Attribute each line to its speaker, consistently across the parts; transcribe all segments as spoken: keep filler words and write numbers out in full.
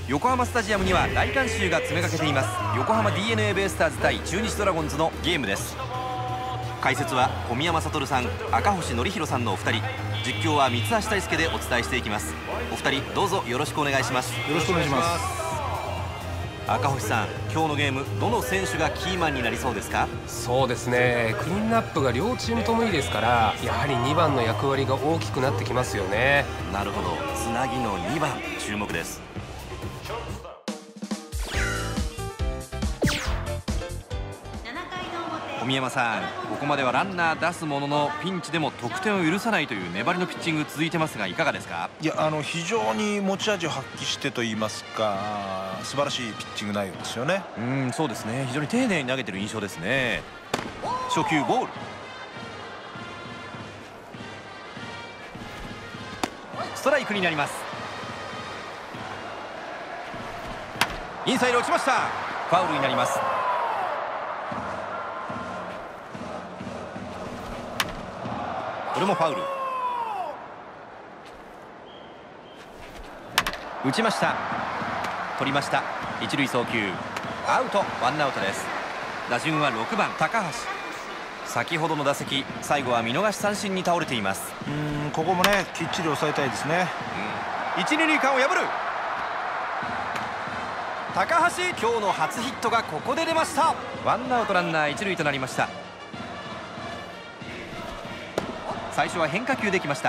Speaker 1: 横浜スタジアムには大観衆が詰めかけています。横浜 ディーエヌエー ベイスターズ対中日ドラゴンズのゲームです。解説は小宮山悟さん、赤星憲広さんのお二人、実況は三橋大輔でお伝えしていきます。お二人どうぞよろしくお願いします。
Speaker 2: よろしくお願いします。
Speaker 1: 赤星さん、今日のゲームどの選手がキーマンになりそうですか？
Speaker 3: そうですね、クリーンナップが両チームともいいですから、やはりにばんの役割が大きくなってきますよね。
Speaker 1: なるほど、つなぎのにばん注目です。小宮山さん、ここまではランナー出すもののピンチでも得点を許さないという粘りのピッチング続いてますが、いかがですか？
Speaker 2: いや、あの非常に持ち味を発揮してといいますか、素晴らしいピッチング内容ですよね。
Speaker 1: うん、そうですね、非常に丁寧に投げてる印象ですね。初球ボール、ストライクになります。インサイド落ちました。ファウルになります。これもファウル。打ちました。取りました。一塁送球アウト、ワンアウトです。打順はろくばん高橋。先ほどの打席、最後は見逃し三振に倒れています。
Speaker 2: うーん、ここもねきっちり抑えたいですね。
Speaker 1: うん、一二塁間を破る高橋、今日の初ヒットがここで出ました。ワンアウトランナー一塁となりました。最初は変化球できました。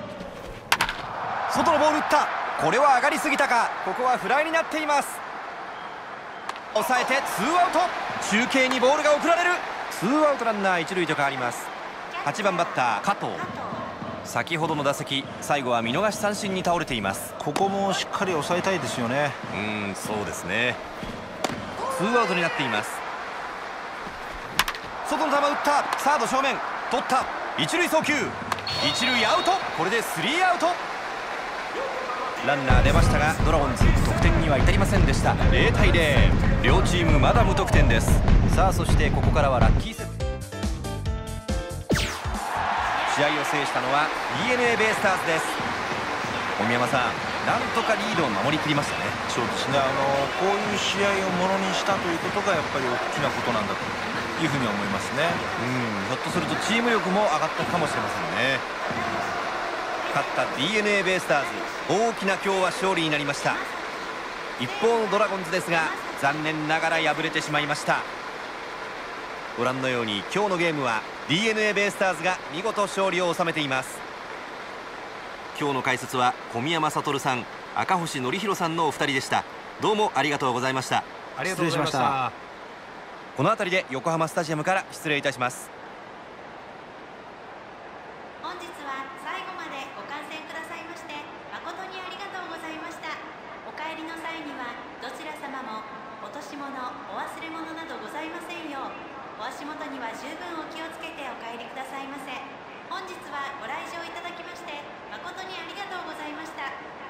Speaker 1: 外のボール打った。これは上がりすぎたか。ここはフライになっています。抑えてツーアウト。中継にボールが送られる。ツーアウトランナー一塁と変わります。はちばんバッター加藤。先ほどの打席、最後は見逃し三振に倒れています。
Speaker 2: ここもしっかり抑えたいですよね。
Speaker 1: うん、そうですね。ツーアウトになっています。外の球打った。サード正面取った。一塁送球、一塁アウト。これでスリーアウト。ランナー出ましたが、ドラゴンズ得点には至りませんでした。ゼロたいゼロ、両チームまだ無得点です。さあ、そしてここからはラッキーセット。試合を制したのは ディーエヌエー ベイスターズです。小宮山さん、なんとかリードを守りきりましたね。
Speaker 2: そうですね、あのこういう試合をものにしたということがやっぱり大きなことなんだというふうに思いますね。
Speaker 1: うん、ひょっとするとチーム力も上がったかもしれませんね。勝った ディーエヌエー ベイスターズ、大きな今日は勝利になりました。一方のドラゴンズですが、残念ながら敗れてしまいました。ご覧のように今日のゲームは ディーエヌエー ベイスターズが見事勝利を収めています。今日の解説は小宮山悟さん、赤星憲広さんのお二人でした。どうもありがとうございました。
Speaker 3: ありがとうございました。
Speaker 1: この辺りで横浜スタジアムから失礼いたします。
Speaker 4: 本日は最後までご観戦くださいまして誠にありがとうございました。お帰りの際にはどちら様も落とし物、お忘れ物などございませんよう、お足元には十分お気をつけてお帰りくださいませ。本日はご来場いただきまして誠にありがとうございました。